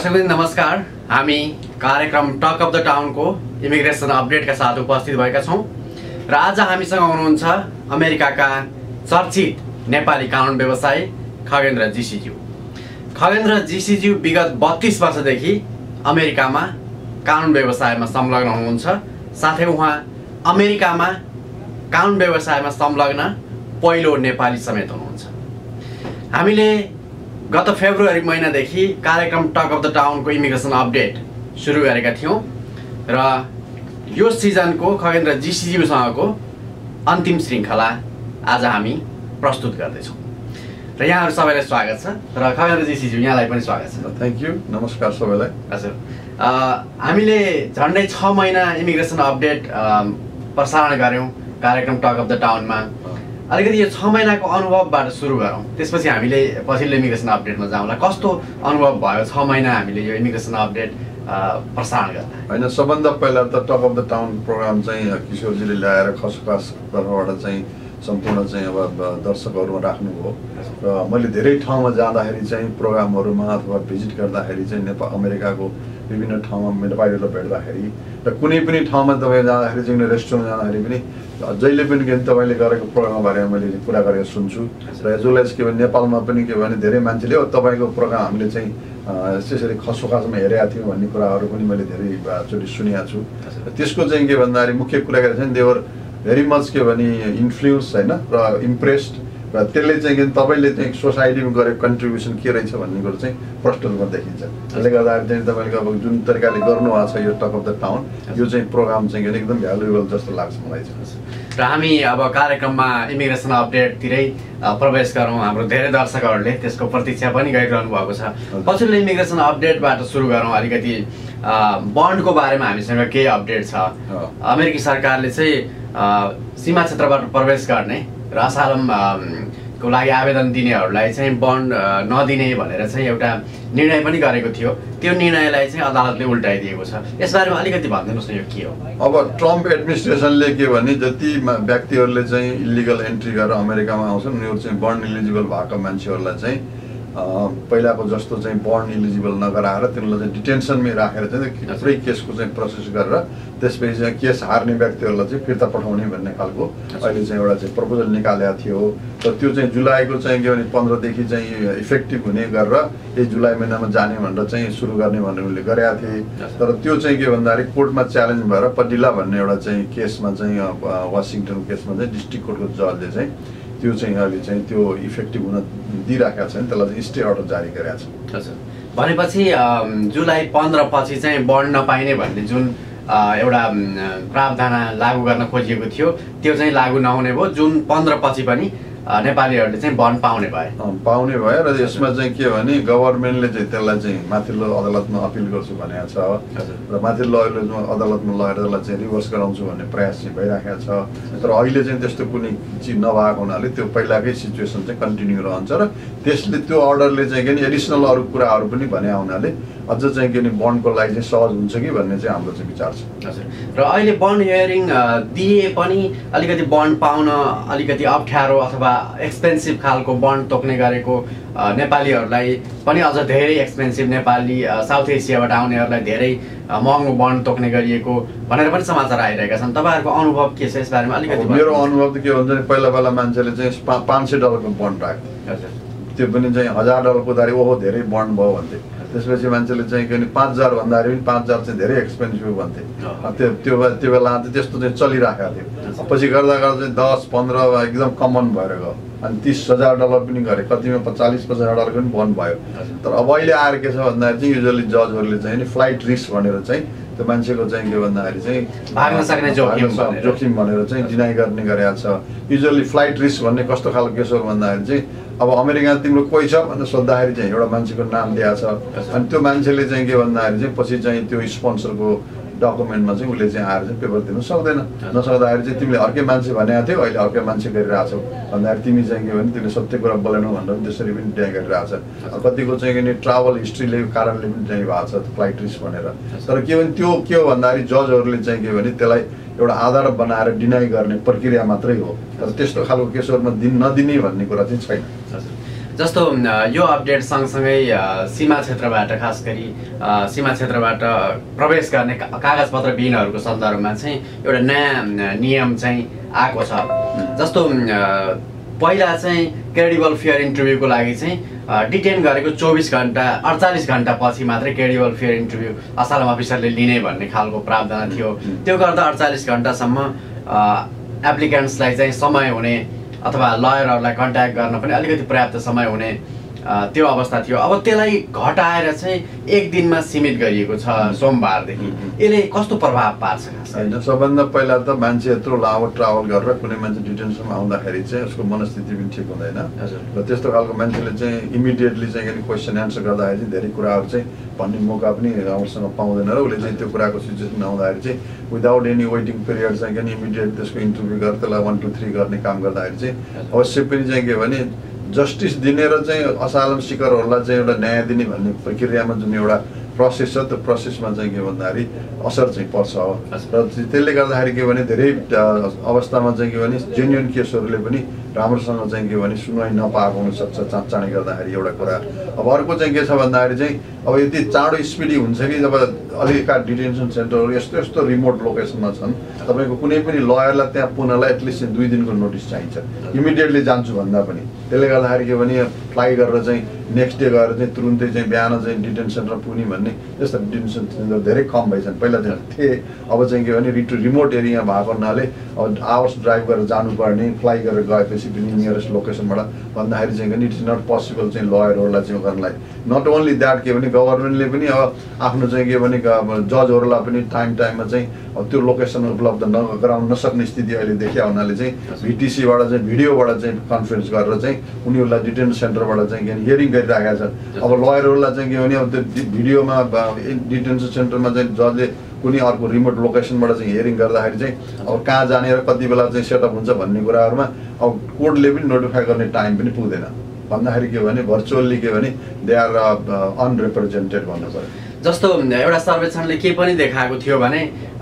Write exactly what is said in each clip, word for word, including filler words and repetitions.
दर्शकवृन्द नमस्कार। हामी कार्यक्रम टक अफ द टाउन को इमिग्रेसन अपडेट का साथ उपस्थित भएका छौं र आज हामीसँग हुनुहुन्छ अमेरिकाका चर्चित नेपाली कानुन व्यवसायी खगेन्द्र जीसीज्यू। खगेन्द्र जीसीज्यू विगत बत्तीस वर्षदेखि अमेरिकामा कानुन व्यवसायमा संलग्न हुनुहुन्छ। साथै उहाँ अमेरिकामा कानुन व्यवसायमा संलग्न पहिलो नेपाली समेत हुनुहुन्छ। हामीले गत फेब्रुअरी महिनादेखि कार्यक्रम टक अफ द टाउन को इमिग्रेसन अपडेट सुरु गरेका थियौं र यो सिजनको खगेन्द्र जीसीज्यूसँगको अन्तिम श्रृङ्खला आज हामी प्रस्तुत गर्दैछौँ र यहाँहरू सबैलाई स्वागत छ र खगेन्द्र जीसीज्यू यहाँलाई पनि स्वागत छ। थ्याङ्क यू, नमस्कार सबैलाई। हजुर, हामीले झन्डै छ महिना इमिग्रेसन अपडेट प्रसारण गऱ्यौँ कार्यक्रम टक अफ द टाउनमा। अलिकति यो छ महिनाको अनुभवबाट सुरु गरौँ, त्यसपछि हामीले पछिल्लो इमिग्रेसन अपडेटमा जाउँला। कस्तो अनुभव भयो छ महिना हामीले यो इमिग्रेसन अपडेट प्रसारण गर्दा? होइन, सबभन्दा पहिला त talk of the town program चाहिँ किशोरजीले ल्याएर खसखस तर्फबाट चाहिँ सम्पूर्ण चाहिँ अब दर्शकहरूमा राख्नुभयो र मैले धेरै ठाउँमा जाँदाखेरि चाहिँ प्रोग्रामहरूमा अथवा भिजिट गर्दाखेरि चाहिँ नेपाल अमेरिकाको विभिन्न ठाउँमा नेपालीहरूलाई भेट्दाखेरि र कुनै पनि ठाउँमा तपाईँ जाँदाखेरि चाहिँ रेस्टुरेन्टमा जाँदाखेरि पनि जहिले पनि के भने तपाईँले गरेको प्रोग्राम बारेमा मैले कुरा गरेको सुन्छु र जसलाई के भने नेपालमा पनि के भने धेरै मान्छेले तपाईँको प्रोग्राम हामीले चाहिँ त्यसरी खसोखासमा हेरेका थियौँ भन्ने कुराहरू पनि मैले धेरैचोटि सुनेको छु। त्यसको चाहिँ के भन्दाखेरि मुख्य कुरा गरेको छ नि, देवर भेरी मच के भने इन्फ्लुएन्स होइन र इम्प्रेस्ड, र त्यसले चाहिँ के तपाईँले चाहिँ सोसाइटीमा गरेको कन्ट्रिब्युसन के रहेछ भन्ने कुरो चाहिँ प्रष्ट रूपमा देखिन्छ। त्यसले गर्दाखेरि चाहिँ तपाईँले अब जुन तरिकाले गर्नुभएको छ यो टक अफ द टाउन, यो चाहिँ प्रोग्राम चाहिँ एकदम भ्यालुएबल जस्तो लाग्छ मलाई चाहिँ। र हामी अब कार्यक्रममा इमिग्रेसन अपडेटतिरै प्रवेश गरौँ। हाम्रो धेरै दर्शकहरूले त्यसको प्रतीक्षा पनि गरिरहनु भएको छ। पछिल्लो इमिग्रेसन अपडेटबाट सुरु गरौँ। अलिकति बन्डको बारेमा हामीसँग केही अपडेट छ। अमेरिकी सरकारले चाहिँ सीमा क्षेत्रबाट प्रवेश गर्ने र असालम को लागि आवेदन दिनेहरूलाई चाहिँ बन्ड नदिने भनेर चाहिँ एउटा निर्णय पनि गरेको थियो। त्यो निर्णयलाई चाहिँ अदालतले उल्टाइदिएको छ। यसबारेमा अलिकति भनिदिनुहोस् न, यो के हो? अब ट्रम्प एडमिनिस्ट्रेसनले के भने जति व्यक्तिहरूले चाहिँ इलिगल एन्ट्री गरेर अमेरिकामा आउँछन् उनीहरू चाहिँ बन्ड इलिजिबल भएको मान्छेहरूलाई चाहिँ पहिलाको जस्तो चाहिँ बन्ड इलिजिबल नगराएर तिनीहरूलाई चाहिँ डिटेन्सनमै राखेर चाहिँ थुप्रै केसको चाहिँ प्रोसेस गरेर त्यसपछि चाहिँ केस हार्ने व्यक्तिहरूलाई चाहिँ फिर्ता पठाउने भन्ने खालको अहिले चाहिँ एउटा चाहिँ प्रपोजल निकालेको थियो। र त्यो चाहिँ जुलाईको चाहिँ के भने पन्ध्रदेखि चाहिँ इफेक्टिभ हुने गरेर यही जुलाई महिनामा जाने भनेर चाहिँ सुरु गर्ने भनेर उसले गरेका थिए। तर त्यो चाहिँ के भन्दाखेरि कोर्टमा च्यालेन्ज भएर पडिला भन्ने एउटा चाहिँ केसमा चाहिँ वासिङटन केसमा चाहिँ डिस्ट्रिक्ट कोर्टको जजले चाहिँ त्यो चाहिँ अहिले चाहिँ त्यो इफेक्टिभ हुन दिइराखेको छ नि, त्यसलाई चाहिँ स्टे अर्डर जारी गरेको छ। हजुर, भनेपछि जुलाई पन्ध्र पछि चाहिँ बन्ड नपाइने भन्ने जुन एउटा प्रावधान लागू गर्न खोजिएको थियो त्यो चाहिँ लागू नहुने भयो। जुन पन्ध्र पछि पनि नेपालीहरूले चाहिँ बन्ड पाउने भए पाउने भयो र यसमा चाहिँ के भने गभर्मेन्टले चाहिँ त्यसलाई चाहिँ माथिल्लो अदालतमा अपिल गर्छु भनेको छ र माथिल्लो अदालतमा लगेर त्यसलाई चाहिँ रिभर्स गराउँछु भन्ने प्रयास चाहिँ भइराखेको छ। तर अहिले चाहिँ त्यस्तो कुनै चिज नभएको हुनाले त्यो पहिलाकै सिचुएसन चाहिँ कन्टिन्यू रहन्छ र त्यसले त्यो अर्डरले चाहिँ के एडिसनल अरू कुराहरू पनि भने हुनाले अझ चाहिँ के बन्डको लागि चाहिँ सहज हुन्छ कि भन्ने चाहिँ हाम्रो चाहिँ विचार छ। हजुर, र अहिले बन्ड हियरिङ दिए पनि अलिकति बन्ड पाउन अलिकति अप्ठ्यारो अथवा एक्सपेन्सिभ खालको बन्ड तोक्ने गरेको नेपालीहरूलाई पनि अझ धेरै एक्सपेन्सिभ नेपाली साउथ एसियाबाट आउनेहरूलाई धेरै महँगो बन्ड तोक्ने गरिएको भनेर पनि समाचार आइरहेका छन्। तपाईँहरूको अनुभव के छ यसबारेमा अलिकति? मेरो अनुभव त के भन्छ नि, पहिला पहिला मान्छेले चाहिँ पाँच सय डलरको बन्ड राख्यो। हजुर, त्यो पनि चाहिँ हजार डलर कुदारी ओहो धेरै बन्ड भयो भन्थे। त्यसपछि मान्छेले चाहिँ के भने पाँच हजार भन्दाखेरि पनि पाँच हजार चाहिँ धेरै एक्सपेन्सिभ भन्थे। त्यो त्यो त्यो बेला चाहिँ त्यस्तो चाहिँ चलिराखेको थियो। पछि गर्दा गर्दा चाहिँ दस पन्ध्र एकदम कमन भएर गयो अनि तिस हजार डलर पनि गरे, कतिमा चालिस पचास डलर पनि बन्द भयो। तर अब अहिले आएर के छ भन्दाखेरि चाहिँ युजली जजहरूले चाहिँ नि फ्लाइट रिस्क भनेर चाहिँ त्यो मान्छेको चाहिँ के भन्दाखेरि चाहिँ भाग्न सक्ने जोखिम जोखिम भनेर चाहिँ डिनाइ गर्ने गरेको छ। युजली फ्लाइट रिस्क भन्ने कस्तो खालको केस हो भन्दाखेरि चाहिँ अब अमेरिका तिम्रो कोही छ भनेर सोद्धाखेरि चाहिँ एउटा मान्छेको नाम दिएको छ अनि त्यो मान्छेले चाहिँ के भन्दाखेरि चाहिँ पछि चाहिँ त्यो स्पोन्सरको डकुमेन्टमा चाहिँ उसले चाहिँ आएर चाहिँ पेपर दिनु सक्दैन। नसक्दाखेरि चाहिँ तिमीले अर्कै मान्छे भनेको थियौ, अहिले अर्कै मान्छे गरिरहेको छौ भन्दाखेरि तिमी चाहिँ के भने तिमीले सत्य कुरा बोलेनौ भनेर त्यसरी पनि डिनाइ गरिरहेको छ। कतिको चाहिँ के ट्राभल हिस्ट्रीले कारणले पनि चाहिँ भएको छ फ्लाइट रिस्क भनेर। तर के भने त्यो के हो भन्दाखेरि जजहरूले चाहिँ के भने त्यसलाई एउटा आधार बनाएर डिनाइ गर्ने प्रक्रिया मात्रै हो। तर त्यस्तो खालको केसहरूमा दिन नदिने भन्ने कुरा चाहिँ छैन। जस्तो यो अपडेट सँगसँगै सीमा क्षेत्रबाट खास गरी सीमा क्षेत्रबाट प्रवेश गर्ने कागजपत्र विहीनहरूको सन्दर्भमा चाहिँ एउटा नयाँ नियम चाहिँ आएको छ। जस्तो पहिला चाहिँ क्रेडिबल फेयर इन्टरभ्यूको लागि चाहिँ डिटेन गरेको चौबिस घन्टा अडचालिस घन्टा पछि मात्रै क्रेडिबल फेयर इन्टरभ्यू असालम अफिसरले लिने भन्ने खालको प्रावधान थियो। त्यो गर्दा अडचालिस घन्टासम्म एप्लिकेन्ट्सलाई चाहिँ समय हुने अथवा लयरहरूलाई कन्ट्याक्ट गर्न पनि अलिकति पर्याप्त समय हुने त्यो अवस्था थियो। अब त्यसलाई घटाएर चाहिँ एक दिनमा सीमित गरिएको छ सोमबारदेखि। यसले कस्तो प्रभाव पार्छ? होइन, सबभन्दा पहिला त मान्छे यत्रो लामो ट्राभल गरेर कुनै मान्छे डिटेन्सनमा आउँदाखेरि चाहिँ उसको मनस्थिति पनि ठिक हुँदैन र त्यस्तो खालको मान्छेले चाहिँ इमिडिएटली चाहिँ क्वेसन एन्सर गर्दाखेरि चाहिँ धेरै कुराहरू चाहिँ भन्ने मौका पनि राम्रोसँग पाउँदैन र उसले चाहिँ त्यो कुराको सिचुएसन आउँदाखेरि चाहिँ विदाउट एनी वेटिङ पिरियड चाहिँ इमिडिएट त्यसको इन्टरभ्यू गरेर त्यसलाई वान टू थ्री गर्ने काम गर्दाखेरि चाहिँ अवश्य पनि चाहिँ के भने जस्टिस दिने र चाहिँ असालम सिकरहरूलाई चाहिँ एउटा न्याय दिने भन्ने प्रक्रियामा जुन एउटा प्रोसेस छ त्यो प्रोसेसमा चाहिँ के भन्दाखेरि असर चाहिँ पर्छ हो। र त्यसले गर्दाखेरि के भने धेरै अवस्थामा चाहिँ के भने जेन्युन केसहरूले पनि राम्रोसँग चाहिँ के भने सुनवाई नपाएको हुनसक्छ चाँडै गर्दाखेरि एउटा कुरा। अब अर्को चाहिँ के छ भन्दाखेरि चाहिँ अब यदि चाँडो स्पिडी हुन्छ कि जब अलिकता डिटेन्सन सेन्टरहरू यस्तो यस्तो रिमोट लोकेसनमा छन् तपाईँको कुनै पनि लयरलाई त्यहाँ पुनलाई एटलिस्ट दुई दिनको नोटिस चाहिन्छ इमिडिएटली जान्छु भन्दा पनि। त्यसले गर्दाखेरि के भने फ्लाइ गरेर चाहिँ नेक्स्ट डे गएर चाहिँ तुरुन्तै चाहिँ बिहान चाहिँ डिटेन्सन सेन्टर पुग्ने भन्ने त्यस्ता डिटेन्सन सेन्टर धेरै कम भइसक्यो। पहिला चाहिँ थिए, अब चाहिँ के भने रिटो रिमोट एरिया भएको हुनाले अब आवर्स ड्राइभ गरेर जानुपर्ने, फ्लाइ गरेर गएपछि पनि नियरेस्ट लोकेसनबाट भन्दाखेरि चाहिँ इट इज नट पोसिबल चाहिँ लयरहरूलाई चाहिँ गर्नलाई। नट ओन्ली द्याट के भने गभर्मेन्टले पनि अब आफ्नो चाहिँ के भने जजहरूलाई पनि टाइम टाइममा चाहिँ त्यो लोकेसन उपलब्ध नगराउन नसक्ने स्थिति अहिले देखिया हुनाले चाहिँ भिटिसीबाट चाहिँ भिडियोबाट चाहिँ कन्फरेन्स गरेर चाहिँ उनीहरूलाई डिटेन्सन सेन्टरबाट चाहिँ के भने हियरिङ गरिराखेका छन्। अब लयरहरूलाई चाहिँ के भने अब त्यो भिडियोमा डिटेन्सन सेन्टरमा चाहिँ जजले कुनै अर्को रिमोट लोकेसनबाट चाहिँ हियरिङ गर्दाखेरि चाहिँ अब कहाँ जाने र कति बेला चाहिँ सेटअप हुन्छ भन्ने कुराहरूमा अब कोर्टले पनि नोटिफाई गर्ने टाइम पनि पुग्दैन भन्दाखेरि के भने भर्चुअल्ली के भने दे आर अनरिप्रेजेन्टेड भन्नु पर्यो। जस्तो एउटा सर्वेक्षणले के पनि देखाएको थियो भने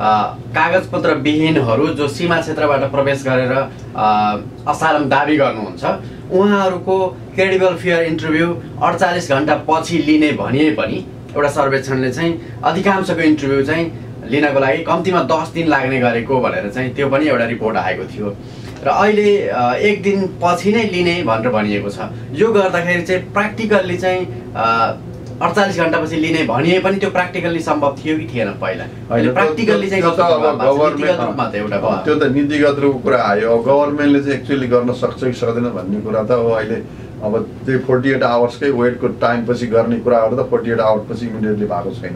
कागजपत्र विहीनहरू जो सीमा क्षेत्रबाट प्रवेश गरेर असालम दाबी गर्नुहुन्छ उहाँहरूको क्रेडिबल फेयर इन्टरभ्यू अडचालिस घन्टा पछि लिने भनिए पनि एउटा सर्वेक्षणले चाहिँ अधिकांशको इन्टरभ्यू चाहिँ लिनको लागि कम्तीमा दस दिन लाग्ने गरेको भनेर चाहिँ त्यो पनि एउटा रिपोर्ट आएको थियो र अहिले एक दिन पछि नै लिने भनेर भनिएको छ। यो गर्दाखेरि चाहिँ प्र्याक्टिकल्ली चाहिँ अडचालिस घन्टापछि लिने भनिए पनि त्यो प्र्याक्टिकल्ली सम्भव थियो कि थिएन? पहिला प्र्याक्टिकल्ली चाहिँ त्यो त नीतिगत रूपको कुरा आयो। गभर्मेन्टले चाहिँ एक्चुअली गर्न सक्छ कि सक्दैन भन्ने कुरा त अब अहिले अब त्यही फोर्टी एट आवर्सकै वेटको टाइम पछि गर्ने कुराहरू त फोर्टी एट आवर्स पछि इमिडिएटली भएको छैन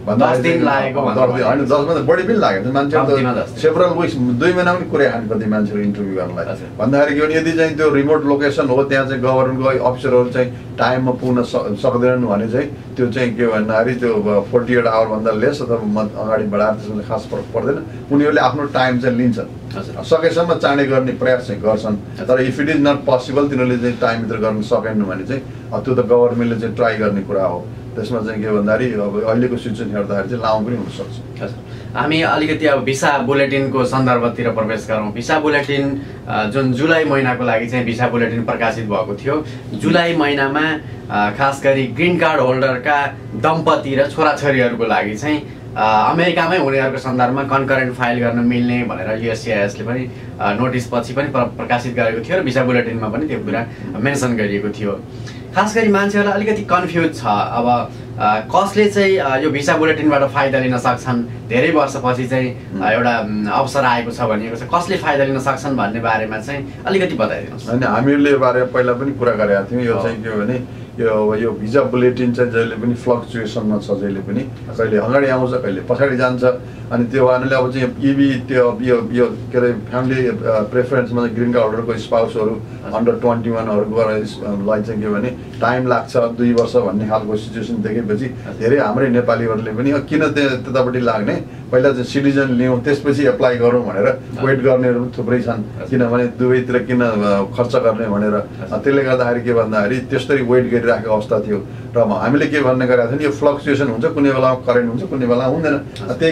होइन दसमा त बढी पनि लाग्यो मान्छेहरू त सेभरल विक्स दुई महिना पनि कुरा खाने कति मान्छेहरू इन्टरभ्यू गर्नलाई भन्दाखेरि के भने यदि चाहिँ त्यो रिमोट लोकेसन हो त्यहाँ चाहिँ गभर्मेन्टको अफिसरहरू चाहिँ टाइममा पुग्न सक्दैनन् भने चाहिँ त्यो चाहिँ के भन्दाखेरि त्यो फोर्टी एट आवरभन्दा लेस अथवा म अगाडि बढाएर त्यसमा खास फरक पर्दैन। उनीहरूले आफ्नो टाइम चाहिँ लिन्छन्, सकेसम्म चाँडै गर्ने प्रयास चाहिँ गर्छन्। तर if it is not possible तिनीहरूले चाहिँ टाइमभित्र गर्न सकेन भने चाहिँ त्यो त गभर्मेन्टले चाहिँ ट्राई गर्ने कुरा हो। त्यसमा चाहिँ के भन्दाखेरि अब अहिलेको सिचुएसन हेर्दाखेरि चाहिँ लामो पनि हुनसक्छ। हामी अलिकति अब भिसा बुलेटिनको सन्दर्भतिर प्रवेश गरौँ। भिसा बुलेटिन जुन जुलाई महिनाको लागि चाहिँ भिसा बुलेटिन प्रकाशित भएको थियो। जुलाई महिनामा खास गरी ग्रिन कार्ड होल्डरका दम्पति र छोराछोरीहरूको लागि चाहिँ अमेरिकामै उनीहरूको सन्दर्भमा कन्करेन्ट फाइल गर्न मिल्ने भनेर युएससिआइएसले पनि नोटिस पछि पनि प्रकाशित गरेको थियो र भिसा बुलेटिनमा पनि त्यो कुरा मेन्सन गरिएको थियो। खास गरी मान्छेहरूलाई अलिकति कन्फ्युज छ अब कसले चाहिँ यो भिसा बुलेटिनबाट फाइदा लिन सक्छन्, धेरै वर्षपछि चाहिँ एउटा अवसर आएको छ भनिएको छ, कसले फाइदा लिन सक्छन् भन्ने बारेमा चाहिँ अलिकति बताइदिनुहोस्। होइन, हामीले यो बारे पहिला पनि कुरा गरेका थियौँ। यो चाहिँ के भने यो यो भिजा बुलेटिन चाहिँ जहिले पनि फ्लक्चुएसनमा छ, जहिले पनि कहिले अगाडि आउँछ कहिले पछाडि जान्छ। अनि त्यो भएनाले अब चाहिँ इबी त्यो यो यो के अरे फ्यामिली प्रेफरेन्समा ग्रिन कार्ड होल्डरको स्पाउसहरू अन्डर ट्वेन्टी वानहरूकोलाई चाहिँ के भने टाइम लाग्छ दुई वर्ष भन्ने खालको सिचुएसन देखेपछि धेरै हाम्रै नेपालीहरूले पनि किन त्यतापट्टि लाग्ने, पहिला चाहिँ सिटिजन लियौँ त्यसपछि एप्लाई गरौँ भनेर वेट गर्नेहरू पनि थुप्रै छन्। किनभने दुवैतिर किन खर्च गर्ने भनेर, त्यसले गर्दाखेरि के भन्दाखेरि त्यस्तरी वेट गरिराखेको अवस्था थियो। र हामीले के भन्ने गरेका थियौँ, यो फ्लक्चुएसन हुन्छ, कुनै बेला करेन्ट हुन्छ कुनै बेला हुँदैन। त्यही कारणले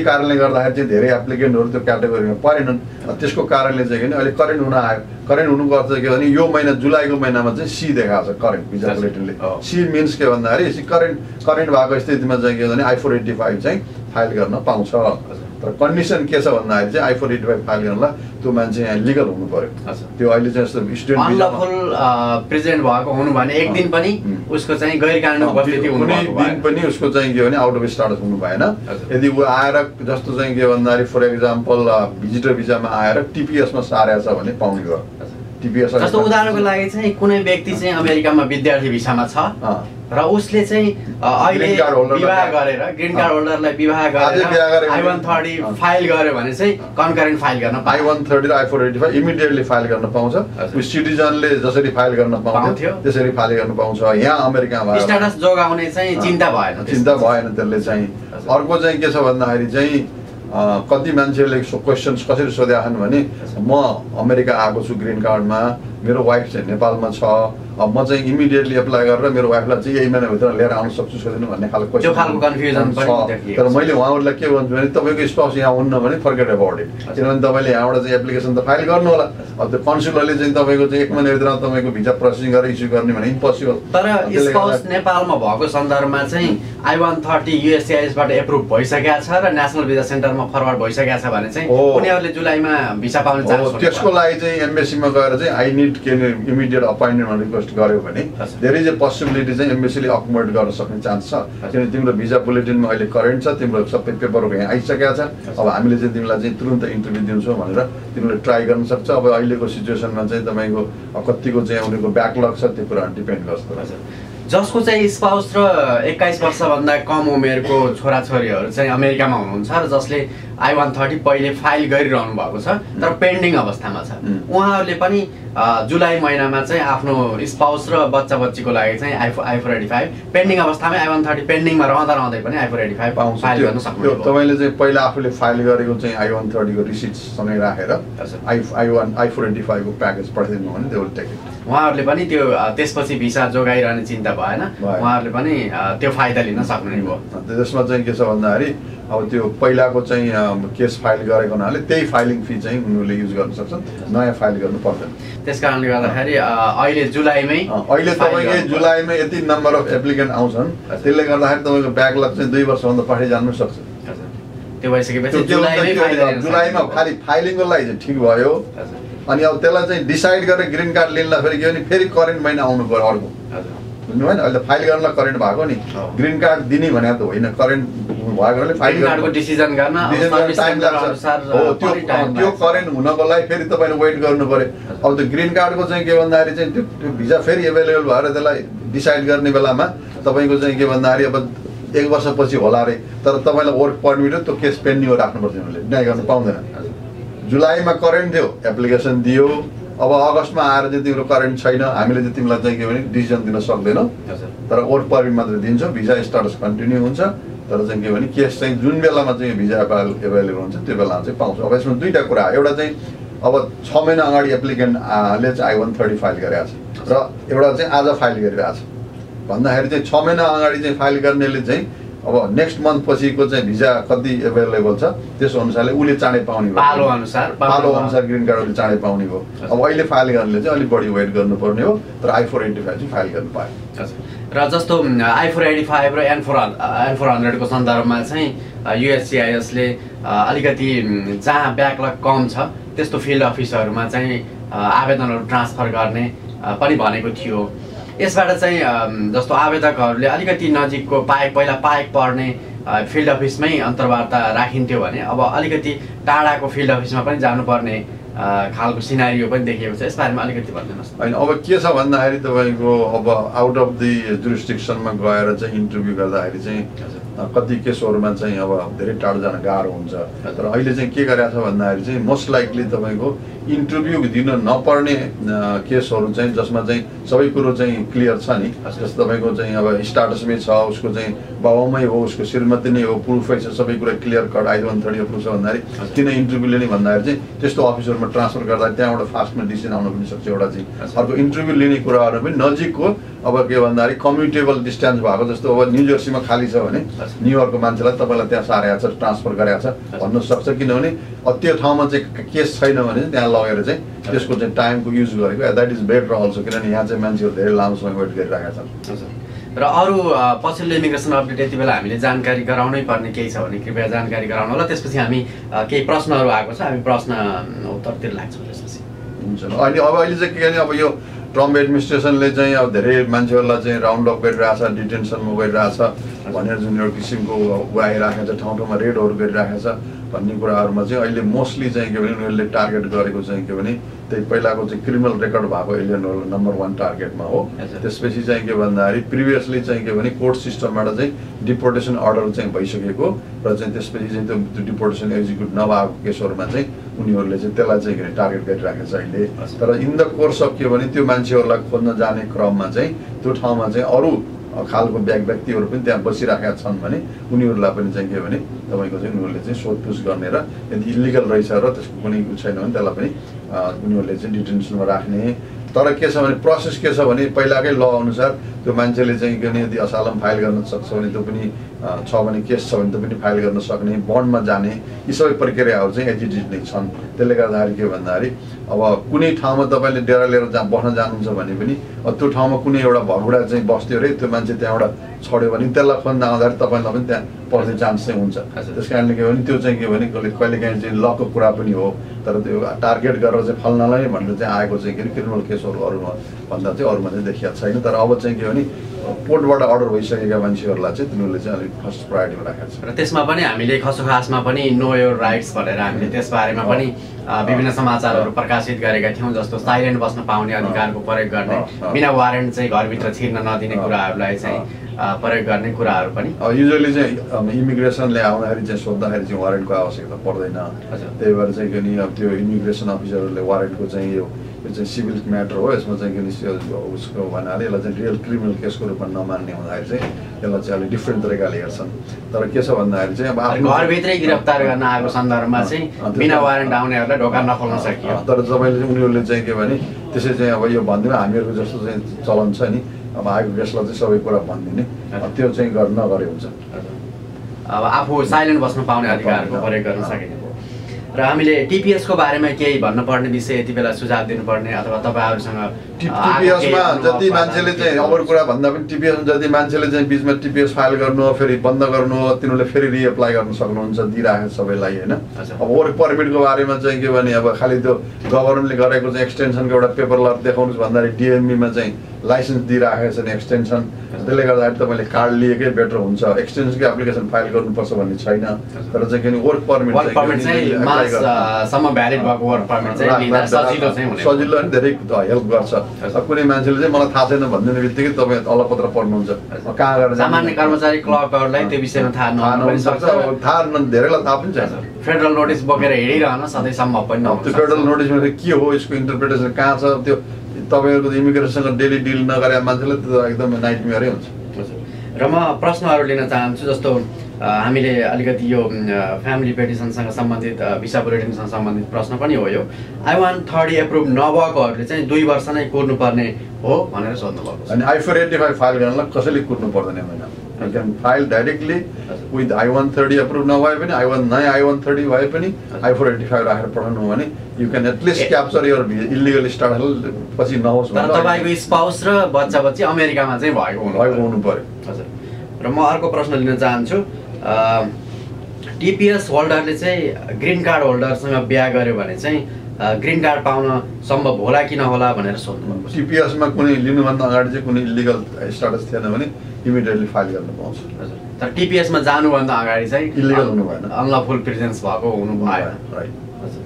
गर्दाखेरि चाहिँ धेरै एप्लिकेन्टहरू त्यो क्याटेगोरीमा परेनन्। त्यसको कारणले चाहिँ के भने अहिले करेन्ट हुन आयो। करेन्ट हुनुको अर्थ के भने यो महिना जुलाईको महिनामा चाहिँ सी देखाएको छ करेन्ट भिजा बुलेटिनले। सी मिन्स के भन्दाखेरि करेन्ट करेन्ट भएको स्थितिमा चाहिँ के भने आई फोर एट्टी फाइभ चाहिँ फाइल गर्न पाउँछ। तर कन्डिसन के छ भन्दाखेरि चाहिँ I four eighty five file गर्नलाई त्यो मान्छे यहाँ लिगल हुनु पर्यो। त्यो अहिले चाहिँ यस्तो स्टुडेन्ट अनलफुल प्रेजेन्ट भएको हुनु भने एक दिन पनि उसको चाहिँ गैर कानुनी उपस्थिति हुनु कुनै दिन पनि उसको चाहिँ के भने आउट अफ स्टाटस हुनु भएन। यदि ऊ आएर जस्तो चाहिँ के भन्दाखेरि फर एक्जाम्पल भिजिटर भिजामा आएर टिपिएसमा सारेको छ भने पाउने भयो। टिपिएस जस्तो उदाहरणको लागि चाहिँ कुनै व्यक्ति चाहिँ अमेरिकामा विद्यार्थी भिसामा छ र उसले चाहिँ अहिले विवाह गरेर ग्रीन कार्ड होल्डरलाई विवाह गरेर आई वान थर्टी फाइल गर्यो भने चाहिँ कन्करेन्ट फाइल गर्न आई वान थर्टी र I four eighty five immediately file गर्न पाउँछ। सिटिजनले जसरी फाइल गर्न पाउँथ्यो त्यसरी फाइल गर्न पाउँछ। यहाँ अमेरिकामा स्ट्याटस जोगाउने चाहिँ चिन्ता भएन चिन्ता भएन त्यसले चाहिँ। अर्को चाहिँ के छ भन्दाखेरि चाहिँ कति मान्छेहरूले क्वेसन्स कसरी सोधेका छन् भने म अमेरिका आएको छु ग्रिन कार्डमा, मेरो वाइफ चाहिँ नेपालमा छ, अब म चाहिँ इमिडिएटली एप्लाई गरेर मेरो वाइफलाई चाहिँ यही महिनाभित्र लिएर आउन सक्छु सक्दिनँ भन्ने खालको क्वेसन छ। तर मैले उहाँहरूलाई के भन्छु भने तपाईँको स्पाउस यहाँ हुन्न भने फर्केट अबाउट इट। किनभने तपाईँले यहाँबाट चाहिँ एप्लिकेसन त फाइल गर्नु होला। अब त्यो कन्सुलरले चाहिँ तपाईँको चाहिँ एक महिनाभित्र तपाईँको भिजा प्रोसेसिङ गरेर इस्यु गर्ने भने इम्पोसिबल। तर स्पाउस नेपालमा भएको सन्दर्भमा चाहिँ आई वान थर्टी युएससिआइएसबाट एप्रुभ भइसकेको छ र नेसनल भिजा सेन्टरमा फरवर्ड भइसकेको छ भने चाहिँ उनीहरूले जुलाईमा भिसा पाउने चान्स हुन्छ। त्यसको लागि चाहिँ एम्बेसीमा गएर चाहिँ आई निड के इमिडिएट अपोइन्टमेन्ट रिक्वेस्ट गर्यो भने देयर इज ए पोसिबिलिटी चाहिँ एम्बेसीले अकोमोडेट गर्न सक्ने चान्स छ। किनभने तिम्रो भिजा बुलेटिनमा अहिले करेन्ट छ, तिम्रो सबै पेपरहरू यहाँ आइसकेको छ। अब हामीले चाहिँ तिमीलाई चाहिँ तुरन्त इन्टरभ्यू दिन्छौँ भनेर तिमीले ट्राई गर्न सक्छ। अब अहिलेको सिचुएसनमा चाहिँ तपाईँको कतिको चाहिँ उनीहरूको ब्याकलग छ त्यो कुरा डिपेन्ड गर्छ। जसको चाहिँ स्पाउस र एक्काइस वर्षभन्दा कम उमेरको छोराछोरीहरू चाहिँ अमेरिकामा हुनुहुन्छ र जसले आई वान थर्टी पहिले फाइल गरिरहनु भएको छ तर पेन्डिङ अवस्थामा छ, उहाँहरूले पनि जुलाई महिनामा चाहिँ आफ्नो स्पाउस र बच्चा बच्चीको लागि चाहिँ I I four eighty five pending अवस्थामै आई वान थर्टी पेन्डिङमा रहँदा रहँदै पनि I four eighty five file गर्न सक्नुहुन्छ। तपाईँले चाहिँ पहिला आफूले फाइल गरेको चाहिँ आई वान थर्टीको रिसिट सँगै राखेर I I one I four eighty फाइभको प्याकेज पठाइदिनु भने त्यो टेक इट। उहाँहरूले पनि त्यो त्यसपछि भिसा जोगाइरहने चिन्ता भएन, उहाँहरूले पनि त्यो फाइदा लिन सक्ने भयो। त्यसमा चाहिँ के छ भन्दाखेरि अब त्यो पहिलाको चाहिँ केस फाइल गरेको हुनाले त्यही फाइलिङ फी चाहिँ उनीहरूले युज गर्न सक्छन्, नयाँ फाइल गर्नु पर्दैन। त्यस कारणले गर्दाखेरि अहिले जुलाईमै अहिले तपाईँको जुलाईमै यति नम्बर अफ एप्लिकेन्ट आउँछन्, त्यसले गर्दाखेरि तपाईँको ब्याकलग चाहिँ दुई वर्षभन्दा पछाडि जानु सक्छ। त्यो भइसकेपछि जुलाईमा खालि फाइलिङको लागि चाहिँ ठिक भयो। अनि अब त्यसलाई चाहिँ डिसाइड गरेर ग्रिन कार्ड लिनलाई फेरि के भने फेरि करेन्ट महिना आउनु पर्यो अर्को, बुझ्नु भएन? अहिले फाइल गर्नलाई करेन्ट भएको नि ग्रिन कार्ड दिने भने त होइन, करेन्ट भएकोले फाइल गर्नको डिसिजन गर्न टाइम लाग्छ। हो त्यो त्यो करेन्ट हुनको लागि फेरि तपाईँले वेट गर्नु पर्यो। अब त्यो ग्रिन कार्डको चाहिँ के भन्दाखेरि चाहिँ त्यो त्यो भिजा फेरि एभाइलेबल भएर त्यसलाई डिसाइड गर्ने बेलामा तपाईँको चाहिँ के भन्दाखेरि अब एक वर्षपछि होला अरे, तर तपाईँलाई वर्क पर्मिट त्यो केस पेन्डिङ राख्नुपर्छ, उनीहरूले डिनाइ गर्न पाउँदैन। जुलाईमा करेन्ट थियो, एप्लिकेसन दियो, अब अगस्तमा आएर चाहिँ तिम्रो करेन्ट छैन, हामीले चाहिँ तिमीलाई चाहिँ के भने डिसिजन दिन सक्दैनौँ, तर वर्क पर्मिट मात्र दिन्छौँ, भिजा स्टाटस कन्टिन्यू हुन्छ। तर चाहिँ के भने केस चाहिँ जुन बेलामा चाहिँ भिजा एभाइलेबल हुन्छ त्यो बेलामा चाहिँ पाउँछ। अब यसमा दुईवटा कुरा, एउटा चाहिँ अब छ महिना अगाडि एप्लिकेन्टले चाहिँ आई वान थर्टी फाइल गरेको छ र एउटा चाहिँ आज फाइल गरिरहेको छ भन्दाखेरि चाहिँ छ महिना अगाडि चाहिँ फाइल गर्नेले चाहिँ अब नेक्स्ट मन्थ पछिको चाहिँ भिजा कति एभाइलेबल छ त्यस अनुसारले उसले चाँडै पाउने भयो, पालो अनुसार पालो अनुसार ग्रिन कार्डले चाँडै पाउने भयो। अब अहिले फाइल गर्नेले चाहिँ अलिक बढी वेट गर्नुपर्ने हो, तर आई फोर एटी फाइभ चाहिँ फाइल गर्नु पायो। र जस्तो आई फोर एटी फाइभ र एन फोर एन फोर हन्ड्रेडको सन्दर्भमा चाहिँ युएससिआइएसले अलिकति जहाँ ब्याकलग कम छ त्यस्तो फिल्ड अफिसहरूमा चाहिँ आवेदनहरू ट्रान्सफर गर्ने पनि भनेको थियो। यसबाट चाहिँ जस्तो आवेदकहरूले अलिकति नजिकको पाएक पहिला पाएक पर्ने फिल्ड अफिसमै अन्तर्वार्ता राखिन्थ्यो भने अब अलिकति टाढाको फिल्ड अफिसमा पनि जानुपर्ने खालको सिनारियो पनि देखिएको छ। यसबारेमा अलिकति भनिदिनुहोस्। होइन अब के छ भन्दाखेरि तपाईँको अब आउट अफ दि जुरिस्डिक्सनमा गएर चाहिँ इन्टरभ्यू गर्दाखेरि चाहिँ कति केसहरूमा चाहिँ अब धेरै टाढो जान गाह्रो हुन्छ। तर अहिले चाहिँ के गरेको छ भन्दाखेरि चाहिँ मोस्ट लाइकली तपाईँको इन्टरभ्यू दिन नपर्ने केसहरू चाहिँ जसमा चाहिँ सबै कुरो चाहिँ क्लियर छ नि, जस्तो तपाईँको चाहिँ अब स्टाटसमै छ, उसको चाहिँ बाबामै हो, उसको श्रीमती नै हो, प्रुफै छ, सबै कुरा clear cut I one thirty proof छ भन्दाखेरि किन इन्टरभ्यू लिने भन्दाखेरि चाहिँ त्यस्तो अफिसहरूमा ट्रान्सफर गर्दा त्यहाँबाट फास्टमा डिसिजन आउन पनि सक्छ एउटा चाहिँ। अर्को इन्टरभ्यू लिने कुराहरू पनि नजिकको अब के भन्दाखेरि कम्युटेबल डिस्टेन्स भएको जस्तो अब न्यू जर्सीमा खाली छ भने न्युयोर्कको मान्छेलाई तपाईँलाई त्यहाँ सारेको छ ट्रान्सफर गरेको छ भन्नु सक्छ किनभने त्यो ठाउँमा चाहिँ केस छैन भने चाहिँ त्यहाँ लगेर चाहिँ त्यसको चाहिँ टाइमको युज गरेको द्याट इज बेटर अल्सो किनभने यहाँ चाहिँ मान्छेहरू धेरै लामो समय वेट गरिरहेका छन् र अरू पछिल्लो इमिग्रेसन अपडेट यति बेला हामीले जानकारी गराउनै पर्ने केही छ भने कृपया जानकारी गराउनु होला त्यसपछि हामी केही प्रश्नहरू आएको छ हामी प्रश्न उत्तरतिर लाग्छौँ त्यसपछि हुन्छ अहिले अब अहिले चाहिँ के अब यो ट्रम्प एडमिनिस्ट्रेसनले चाहिँ अब धेरै मान्छेहरूलाई चाहिँ राउन्ड अप गरिरहेछ डिटेन्सनमा गइरहेछ भनेर जुन एउटा किसिमको ऊ आइराखेको छ ठाउँ ठाउँमा रेडहरू गरिराखेको छ भन्ने कुराहरूमा चाहिँ अहिले मोस्टली चाहिँ के भने उनीहरूले टार्गेट गरेको चाहिँ के भने त्यही पहिलाको चाहिँ क्रिमिनल रेकर्ड भएको एलियनहरू नम्बर वान टार्गेटमा हो त्यसपछि चाहिँ के भन्दाखेरि प्रिभियसली चाहिँ के भने कोर्ट सिस्टमबाट चाहिँ डिपोर्टेसन अर्डर चाहिँ भइसकेको र चाहिँ त्यसपछि चाहिँ त्यो डिपोर्टेसन एक्जिक्युट नभएको केसहरूमा चाहिँ उनीहरूले चाहिँ त्यसलाई चाहिँ के टार्गेट गरिराखेको छ अहिले तर इन द कोर्स अफ के भने त्यो मान्छेहरूलाई खोज्न जाने क्रममा चाहिँ त्यो ठाउँमा चाहिँ अरू खालको ब्याग व्यक्तिहरू पनि त्यहाँ बसिराखेका छन् भने उनीहरूलाई पनि चाहिँ के भने तपाईँको चाहिँ उनीहरूले चाहिँ सोधपुछ गर्ने र यदि इलिगल रहेछ र त्यसको कुनै छैन भने त्यसलाई पनि उनीहरूले चाहिँ डिटेन्सनमा राख्ने तर के छ भने प्रोसेस के छ भने पहिलाकै ल अनुसार त्यो मान्छेले चाहिँ के भने यदि असालम फाइल गर्न सक्छ भने त्यो पनि छ भने केस छ भने त्यो पनि फाइल गर्न सक्ने बन्डमा जाने यी सबै प्रक्रियाहरू चाहिँ एजिटेड नै छन् त्यसले गर्दाखेरि के भन्दाखेरि अब कुनै ठाउँमा तपाईँले डेरा लिएर जहाँ बस्न जानुहुन्छ भने पनि त्यो ठाउँमा कुनै एउटा भगुडा चाहिँ बस्थ्यो अरे त्यो मान्छे त्यहाँबाट छोड्यो भने त्यसलाई खोज्न आउँदाखेरि तपाईँलाई पनि त्यहाँ पर्ने चान्स चाहिँ हुन्छ त्यस कारणले के भने त्यो चाहिँ के भने कहिलेकाहीँ चाहिँ लको कुरा पनि हो तर त्यो टार्गेट गरेर चाहिँ फल्नलाई भनेर चाहिँ आएको चाहिँ के क्रिमिनल केसहरू अरूमा भन्दा चाहिँ अरूमा चाहिँ देखिएको छैन तर अब चाहिँ के भने कोर्टबाट अर्डर भइसकेका मान्छेहरूलाई चाहिँ तिनीहरूले चाहिँ अलिक फर्स्ट प्रायोरिटीमा राखेको छ र त्यसमा पनि हामीले खसोखासमा पनि नो योर राइट्स भनेर हामीले त्यसबारेमा पनि विभिन्न समाचारहरू प्रकाशित गरेका थियौँ जस्तो साइलेन्ट बस्न पाउने अधिकारको प्रयोग गर्ने बिना वारेन्ट चाहिँ घरभित्र छिर्न नदिने कुराहरूलाई चाहिँ प्रयोग गर्ने कुराहरू पनि युजली चाहिँ इमिग्रेसनले आउँदाखेरि चाहिँ सोद्धाखेरि चाहिँ वारेन्टको आवश्यकता पर्दैन त्यही भएर चाहिँ के अब त्यो इमिग्रेसन अफिसरहरूले वारेन्टको चाहिँ यो यो चाहिँ सिभिल म्याटर हो यसमा चाहिँ के उसको भन्नाले यसलाई चाहिँ रियल क्रिमिनल केसको रूपमा नमान्ने हुँदाखेरि चाहिँ यसलाई चाहिँ अलिक डिफ्रेन्ट तरिकाले हेर्छन् तर के छ भन्दाखेरि चाहिँ अब आफ्नो घरभित्रै गिरफ्तार गर्न आएको सन्दर्भमा चाहिँ बिना वारेन्ट आउनेहरूलाई ढोका नखोल्न सकियो तर तपाईँले चाहिँ उनीहरूले चाहिँ के भने त्यसै चाहिँ अब यो भन्दिनँ हामीहरूको जस्तो चाहिँ चलन छ नि अब आएको केसलाई चाहिँ सबै कुरा भनिदिने त्यो चाहिँ गर्न नगरे हुन्छ अब आफू साइलेन्ट बस्न पाउने अधिकारको प्रयोग गर्न सकिने र हामीले टिपिएसको बारेमा केही भन्नुपर्ने विषय यति बेला सुझाव दिनुपर्ने अथवा तपाईँहरूसँग टिपिएसमा जति मान्छेले चाहिँ अरू कुरा भन्दा पनि टिपिएसमा जति मान्छेले चाहिँ बिचमा टिपिएस फाइल गर्नु हो फेरि बन्द गर्नु हो तिनीहरूले फेरि रिएप्लाई गर्न सक्नुहुन्छ दिइराखेको सबैलाई होइन अब वर्क पर्मिटको बारेमा चाहिँ के भने अब खालि त्यो गभर्मेन्टले गरेको चाहिँ एक्सटेन्सनको एउटा पेपर देखाउनुहोस् भन्दाखेरि डिएमईमा चाहिँ लाइसेन्स दिइराखेको छ नि एक्सटेन्सन त्यसले गर्दाखेरि तपाईँले कार्ड लिएकै बेटर हुन्छ एक्सटेन्सनको एप्लिकेसन फाइल गर्नुपर्छ भन्ने छैन तर चाहिँ किन वर्क पर्मिट सजिलो अनि धेरै हेल्प गर्छ कुनै मान्छेले चाहिँ मलाई थाहा छैन भनिदिने बित्तिकै तपाईँ अलपत्र पर्नुहुन्छ कहाँ गएर सामान्य कर्मचारी क्लर्कहरूलाई त्यो विषयमा थाहा नहुन सक्छ थाहा धेरैलाई थाहा पनि छैन फेडरल नोटिस बोकेर हिँडिरहन सधैँ सम्भव पनि नहुन्छ त्यो फेडरल नोटिसमा के हो यसको इन्टरप्रिटेसन कहाँ छ त्यो तपाईँहरूको इमिग्रेसनसँग डेली डिल नगरे मान्छेले त्यो एकदमै नाइटमेयरै हुन्छ र म प्रश्नहरू लिन चाहन्छु जस्तो हामीले अलिकति यो फ्यामिली पेटिसनसँग सम्बन्धित भिसा बुलेटिनसँग सम्बन्धित प्रश्न पनि हो यो आई वान थर्टी एप्रुभ नभएकोहरूले चाहिँ दुई वर्ष नै कुर्नुपर्ने हो भनेर सोध्नु भएको छ अनि I four eighty five file गर्नलाई कसैले कुर्नु पर्दैन होइन you can file directly with I one thirty approve नभए पनि आई वान नयाँ आई वान थर्टी भए पनि आई फोर एट्टी फाइभ राखेर पठाउनु हो भने you can at least capture your illegal start पछि नहोस् तर तपाईँको स्पाउस र बच्चा बच्ची अमेरिकामा चाहिँ भएको भएको हुनु पर्यो हजुर र म अर्को प्रश्न लिन चाहन्छु टिपिएस होल्डरले चाहिँ ग्रिन कार्ड होल्डरसँग बिहा गर्यो भने चाहिँ ग्रिन कार्ड पाउन सम्भव होला कि नहोला भनेर सोध्नुभएको छ टिपिएसमा कुनै लिनुभन्दा अगाडि चाहिँ कुनै इलिगल स्टाटस थिएन भने इमिडिएटली फाइल गर्न पाउँछ हजुर तर टिपिएसमा जानुभन्दा अगाडि चाहिँ इलिगल हुनु भएन अनलफुल प्रेजेन्स भएको हुनु भएन हजुर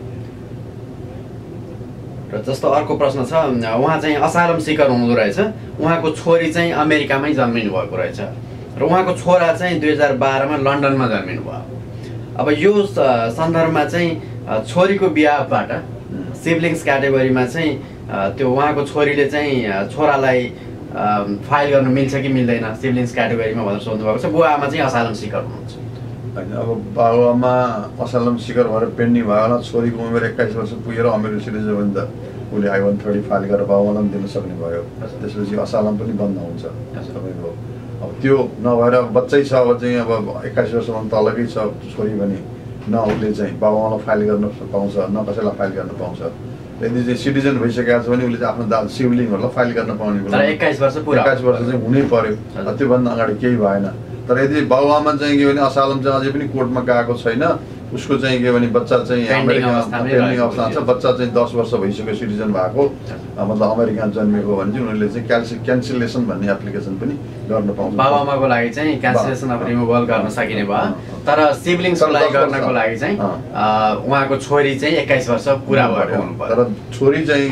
र जस्तो अर्को प्रश्न छ उहाँ चाहिँ असालम सिकर हुनुहुँदो रहेछ उहाँको छोरी चाहिँ अमेरिकामै जन्मिनु भएको रहेछ र उहाँको छोरा चाहिँ दुई हजार बाह्रमा लन्डनमा जन्मिनु भयो अब यो सन्दर्भमा चाहिँ छोरीको बिहाबाट सिब्लिङ्स क्याटेगोरीमा चाहिँ त्यो उहाँको छोरीले चाहिँ छोरालाई फाइल गर्नु मिल्छ कि मिल्दैन सिब्लिङ्स क्याटेगोरीमा भनेर सोध्नु भएको छ बुवा आमा चाहिँ असालम सिकर हुनुहुन्छ होइन अब बाबुआमा असालम शिखर भएर पेन्डिङ भयो होला, छोरीको उमेर एक्काइस वर्ष पुगेर अमेरिकन सिटिजन भने त उसले आई वान थर्टी फाइल गरेर बाबुआमालाई पनि दिन सक्ने भयो। त्यसपछि असालम पनि बन्द हुन्छ तपाईँको। अब त्यो नभएर बच्चै छ अब चाहिँ अब एक्काइस वर्षभन्दा तलकै छ छोरी भने न उसले चाहिँ बाबुआमालाई फाइल गर्न पाउँछ न कसैलाई फाइल गर्न पाउँछ। यदि चाहिँ सिटिजन भइसकेको छ भने उसले चाहिँ आफ्नो दाजु सिब्लिङहरूलाई फाइल गर्न पाउने बेला एक्काइस वर्ष पुरा एक्काइस वर्ष चाहिँ हुनै पर्यो। त्योभन्दा अगाडि केही भएन। तर यदि बाबुआमा चाहिँ के भने असालम चाहिँ अझै पनि कोर्टमा गएको छैन, उसको चाहिँ के भने बच्चा चाहिँ अमेरिका पेन्डिङ अवस्थामा छ, बच्चा चाहिँ दस वर्ष भइसक्यो सिटिजन भएको, मतलब अमेरिकामा जन्मेको भने चाहिँ उनीहरूले चाहिँ क्यान्सि क्यान्सलेसन भन्ने एप्लिकेसन पनि गर्न पाउँछ। बाबुआमाको लागि चाहिँ क्यान्सलेसन अफ रिमुभल गर्न सकिने भयो, तर सिब्लिङ्सको लागि गर्नको लागि चाहिँ उहाँको छोरी चाहिँ एक्काइस वर्ष पुरा भएको हुनुपर्छ। तर छोरी चाहिँ